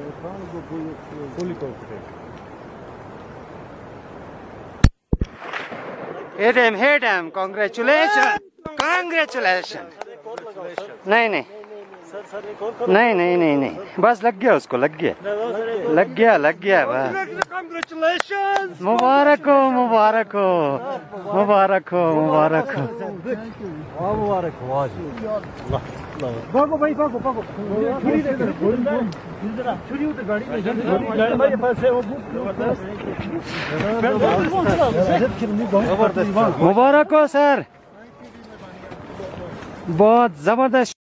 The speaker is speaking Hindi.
fully confident. Hit him, congratulations, congratulations. नहीं नहीं नहीं नहीं नहीं नहीं, बस लग गया उसको, लग गया बस। मुबारक हो मुबारक हो मुबारक हो मुबारक हो। मुबारक हो आज। भागो भाई भागो भागो। छुरी उधर गाड़ी में मेरे पास है वो। मुबारक हो सर, बहुत जबरदस्त।